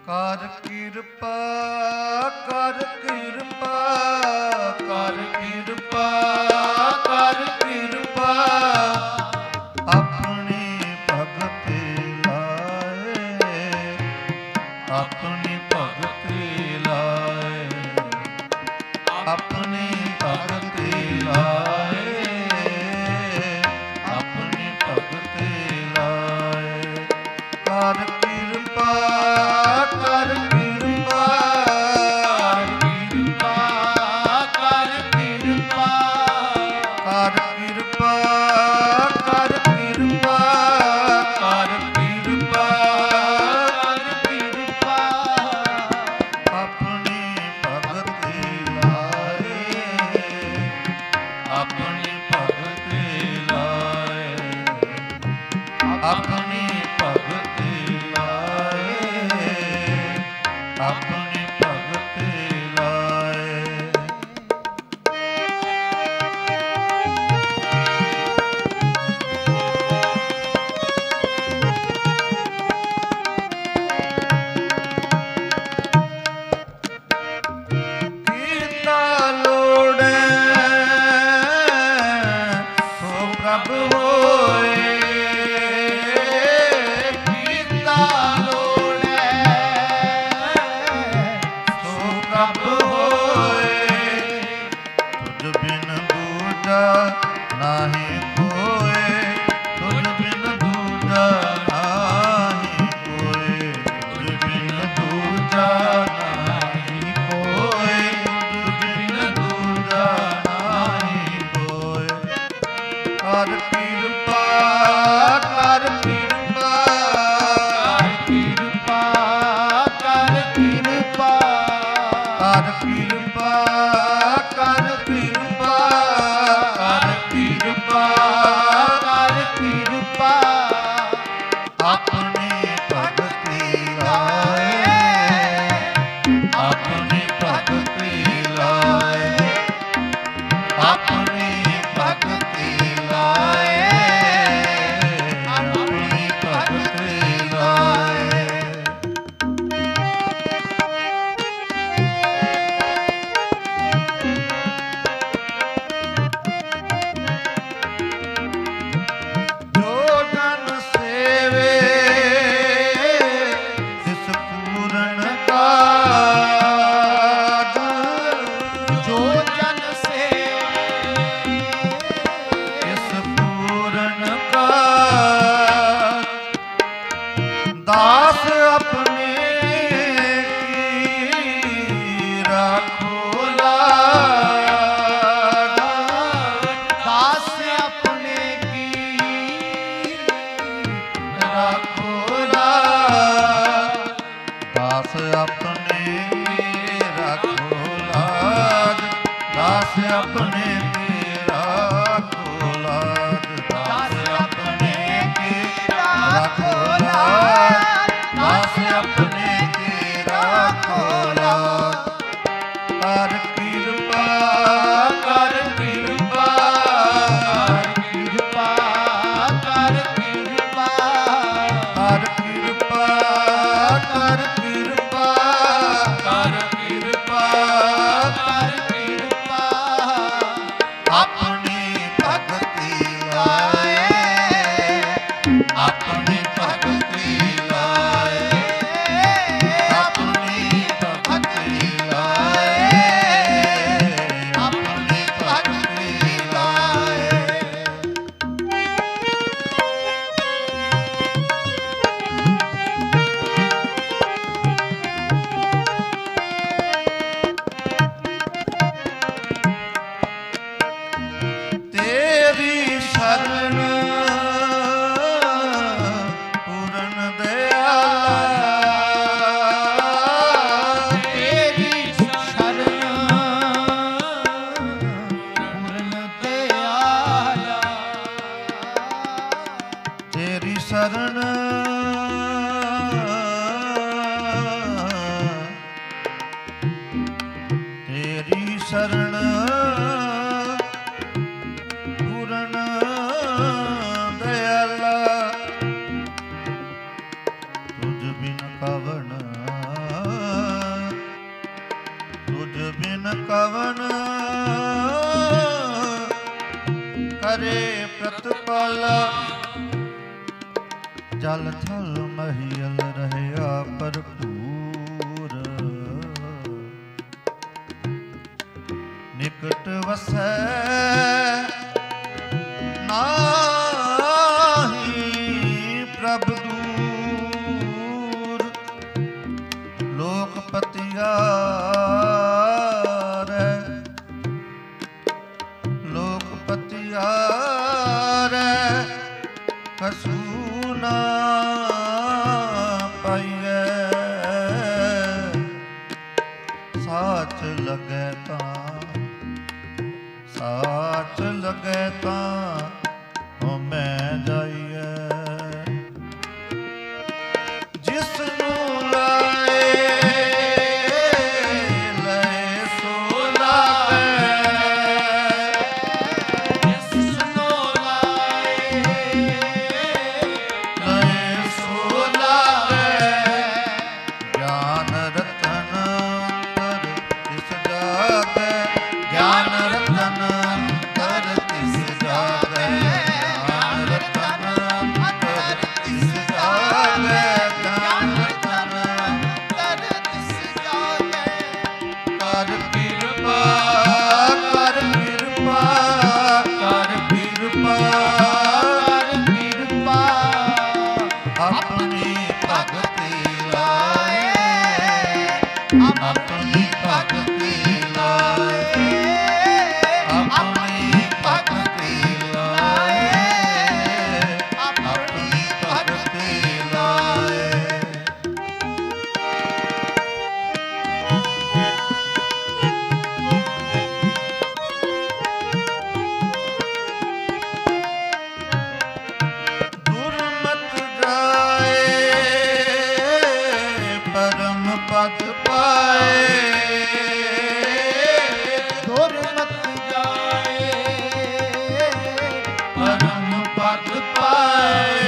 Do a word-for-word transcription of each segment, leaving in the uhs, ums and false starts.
ਕਰ ਕਿਰਪਾ ਕਰ ਕਿਰਪਾ ਕਰ ਕਿਰਪਾ ਕਰ ਕਿਰਪਾ ਆਪਣੀ ਭਗਤ ਲਾਏ ਆਪਣੀ ਭਗਤ ਲਾਏ ਆਪਣੀ ਭਗਤ ਲਾਏ ਆਪਣੀ ਭਗਤ ਲਾਏ ਕਰ ਕਿਰਪਾ ਕਰ ਕਿਰਪਾ ਕਰ ਕਿਰਪਾ ਕਰ ਕਿਰਪਾ ਕਰ ਕਿਰਪਾ ਕਰ ਕਿਰਪਾ ਕਰ ਕਿਰਪਾ ਆਪਣੀ ਭਗਤ ਲਾਏ ਆਪਣੀ ਭਗਤ ਲਾਏ ਆਪਣੀ ਭਗਤ ਲਾਏ ਆਪਣੀ ਭਗਤ ਲਾਏ ਕੀਤਾ ਲੋੜੈ ਸੋ ਪ੍ਰਭ ਹੋਏ ਕੀਤਾ ਲੋੜੈ ਸੋ ਪ੍ਰਭ ਹੋਏ ਤੁਝ ਬਿਨ ਦੂਜਾ ਨਾਹੀ ਕੋਇ ਤੁਝ ਬਿਨ ਦੂਜਾ ਨਾਹੀ ਕੋਇ ਤੁਝ ਬਿਨ ਦੂਜਾ ਨਾਹੀ ਕੋਇ ਤੁਝ ਬਿਨ ਦੂਜਾ ਨਾਹੀ ਕੋਇ ਕਰ ਕਿਰਪਾ ਕਰ ਕਿਰਪਾ ਕਰ ਕਿਰਪਾ ਕਰ ਕਿਰਪਾ ਕਰ ਕਿਰਪਾ ਕਰ ਕਿਰਪਾ ਕਰ ਕਿਰਪਾ ਆਪਣੀ ਭਗਤ ਲਾਏ ਆਪਣੀ ਭਗਤ ਲਾਏ ਆਪਣੀ ਭਗਤ ਲਾਏ ਆਪਣੀ ਭਗਤ ਲਾਏ ਜੋ ਜਨ ਸੇਵੇ ਤਿਸ ਪੂਰਨ ਕਾਜ ਜੋ ਜਨ ਸੇਵੇ ਤਿਸ ਪੂਰਨ ਕਾਜ ਦਾਸ ਆਪਣੇ ਕੀ ਰਾਖੋ ਲਾਜ ਦਾਸ ਆਪਣੇ ਕੀ ਰਾਖੋ ਲਾਜ ਦਾਸ ਆਪਣੇ ਕੀ ਰਾਖੋ ਲਾਜ ਦਾਸ ਆਪਣੇ ਕੀ ਰਾਖੋ ਲਾਜ ਦਾਸ ਆਪਣੇ ਕੀ ਰਾਖੋ ਲਾਜ ਦਾਸ ਆਪਣੇ ਕੀ ਰਾਖੋ ਲਾਜ ਕਰ ਕਿਰਪਾ ਕਰ ਕਿਰਪਾ ਕਰ ਕਿਰਪਾ ਕਰ ਕਿਰਪਾ ਕਰ ਕਿਰਪਾ ਕਰ ਕਿਰਪਾ ਕਰ ਕਿਰਪਾ ਆਪਣੀ ਭਗਤ ਲਾਏ ਆਪਣੀ ਭਗਤ ਲਾਏ ਆਪਣੀ ਭਗਤ ਲਾਏ ਆਪਣੀ ਭਗਤ ਲਾਏ ਤੇਰੀ ਸ਼ਰਨ ਪੂਰਨ ਦਇਆਲਾ ਤੇਰੀ ਸ਼ਰਨ ਪੂਰਨ ਦਇਆਲਾ ਤੇਰੀ ਸ਼ਰਨ ਤੇਰੀ ਸ਼ਰਨ ਪੂਰਨ ਦਇਆਲਾ ਤੁਝ ਬਿਨ ਕਵਣ ਜਲ ਥਲ ਮਹੀਲ ਰਹਿਆ ਭਰਪੂਰ। ਨਿਕਟ ਵਸੈ ਨਾਹੀ ਪ੍ਰਭ ਦੂਰ। ਲੋਕ ਪਤਿਆਰੈ ਲੋਕ ਪਤਿਆਰੈ ਕਸੂ ਨਾ ਪਾਈਐ। ਸਾਚ ਲਗੈ ਤਾਂ ਸਾਚ ਲਗੈ ਤਾਂ ਹਉਮੈ ਜਾਈਐ। ਜਿਸ ਨੂੰ ਲਾਏ ਲਏ ਸੋ ਲਾਵੈ। ਜਿਸ ਨੂੰ ਲਾਏ ਲਏ ਸੋ ਲਾਵੈ। ਗਿਆਨ ਰਤਨ ਅੰਤਰ ਤਿਸ ਜਾਗੈ। ਗਿਆਨ ਰਤਨ ਅੰਤਰ ਤਿਸ ਜਾਗੈ। ਗਿਆਨ ਰਤਨ ਅੰਤਰ ਤਿਸ ਜਾਗੈ। ਗਿਆਨ ਰਤਨ ਅੰਤਰ ਤਿਸ ਜਾਗੈ। ਕਰ ਕਿਰਪਾ ਕਰ ਕਿਰਪਾ ਕਰ ਕਿਰਪਾ ਕਰ ਕਿਰਪਾ ਆਪਣੀ ਭਗਤੀ ਲਾਏ। ਆਪਣੀ ਭਗਤੀ ਲਾਏ। ਆਪਣੀ ਭਗਤੀ ਲਾਏ। ਆਪਣੀ ਭਗਤੀ ਲਾਏ। ਦੁਰਮਤ ਜਾਏ ਪਰਮ ਪਦ ਪਾਏ। ਦੁਰਮਤ ਜਾਏ ਪਰਮ ਪਦ ਪਾਏ।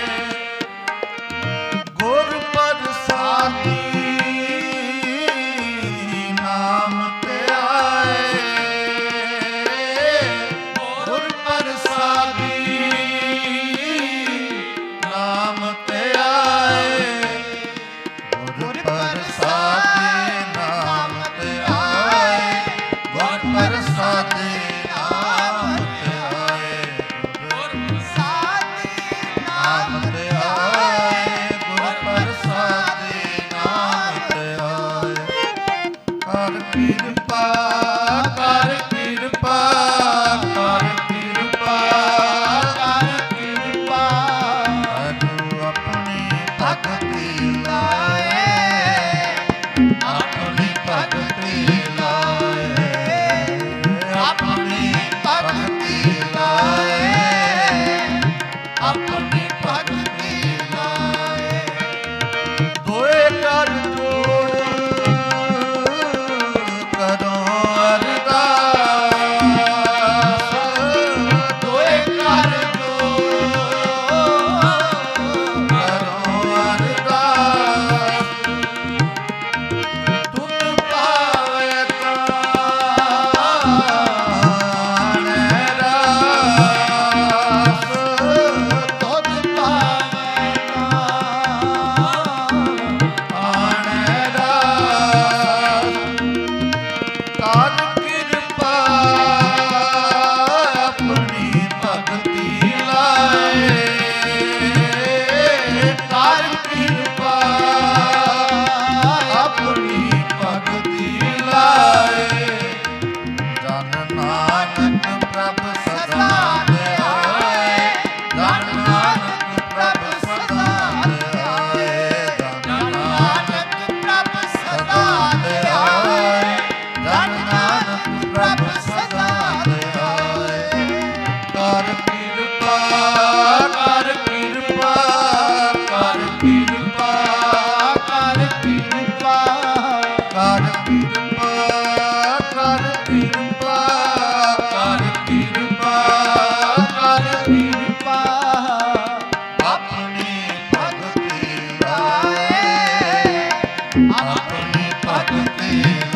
ਗੁਰ ਪ੍ਰਸਾਦੀ ਨਾਮ ਧਿਆਏ। ਗੁਰ ਪ੍ਰਸਾਦੀ ਨਾਮ ਧਿਆਏ। ਗੁਰ ਪ੍ਰਸਾਦੀ ਨਾਮ ਧਿਆਏ। ਗੁਰ ਪ੍ਰਸਾਦੀ ਨਾਮ ਧਿਆਏ। ਗੁਰ ਪ੍ਰਸਾਦੀ ਨਾਮ ਧਿਆਏ। ਗੁਰ ਪ੍ਰਸਾਦੀ ਨਾਮ ਧਿਆਏ। ਕਰ ਕਿਰਪਾ ਕਰ ਕਿਰਪਾ ਕਰ ਕਿਰਪਾ ਕਰ ਕਿਰਪਾ। ਤੂੰ ਆਪਣੀ ਭਗਤੀ ਲਾਏ। ਆਪਣੀ ਭਗਤੀ ਲਾਏ। ਆਪਣੀ ਭਗਤੀ ਲਾਏ। ਆਪਣੀ ਭਗਤੀ ਲਾਏ। ਦੋਏ ਕਰ ਜੋੜ ਕਰੋ ਅਰਦਾਸ। ਦੋਏ ਕਰ ਜੋੜ ਕਰੋ ਅਰਦਾਸ। ਤੁਧ ਪਾਵੈ ਤਾਣੈ ਰਾਸ। ਤੁਧ ਪਾਵੈ ਤਾਣੈ ਰਾਸ। ਕਰ ਕਿਰਪਾ ਆਪਣੀ ਭਗਤੀ ਲਾਏ। ਕਰ ਕਿਰਪਾ ਆਪਣੀ ਭਗਤੀ ਲਾਏ। ਜਨ ਨਾਨਕ ਪ੍ਰਭ ਸਦਾ ਧਿਆਏ। ਜਨ ਨਾਨਕ ਪ੍ਰਭ ਸਦਾ ਧਿਆਏ। ਜਨ ਨਾਨਕ ਪ੍ਰਭ ਸਦਾ ਧਿਆਏ। ਜਨ ਨਾਨਕ ਪ੍ਰਭ ਸਦਾ ਧਿਆਏ। ਕਰ ਕਿਰਪਾ ਕਰ ਕਿਰਪਾ ਕਰ ਕਿਰਪਾ ਕਰ ਕਿਰਪਾ ਕਰ ਕਿਰਪਾ ਕਰ ਕਿਰਪਾ ਕਰ ਕਿਰਪਾ ਕਰ ਕਿਰਪਾ। ਆਪਣੀ ਭਗਤੀ ਲਾਏ। ਆਪਣੀ ਭਗਤੀ